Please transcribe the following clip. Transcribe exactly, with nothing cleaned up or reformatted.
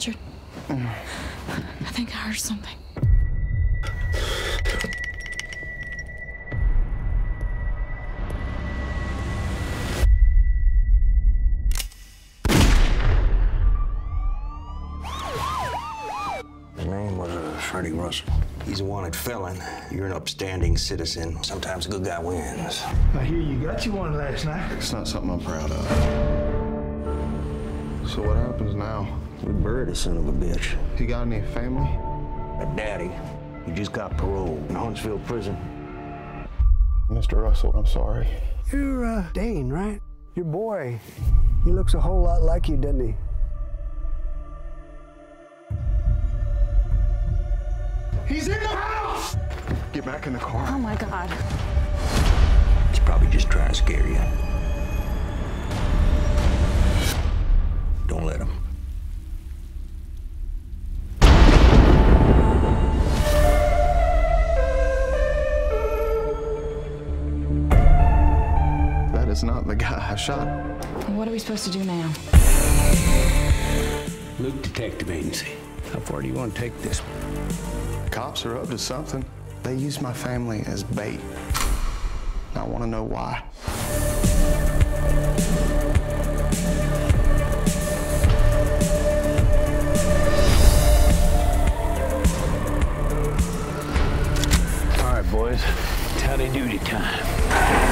Richard. Mm. I think I heard something. His name was uh, Freddy Russell. He's a wanted felon. You're an upstanding citizen. Sometimes a good guy wins. I hear you got you one last night. It's not something I'm proud of. So what happens now? We buried a son of a bitch. He got any family? A daddy. He just got parole in Huntsville prison. Mister Russell, I'm sorry. You're, uh, Dane, right? Your boy. He looks a whole lot like you, doesn't he? He's in the house! Get back in the car. Oh, my God. He's probably just trying to scare you. Don't let him. That is not the guy I shot. What are we supposed to do now? Luke Detective Agency. How far do you want to take this? Cops are up to something. They use my family as bait. I want to know why. All right, boys. It's howdy doody time.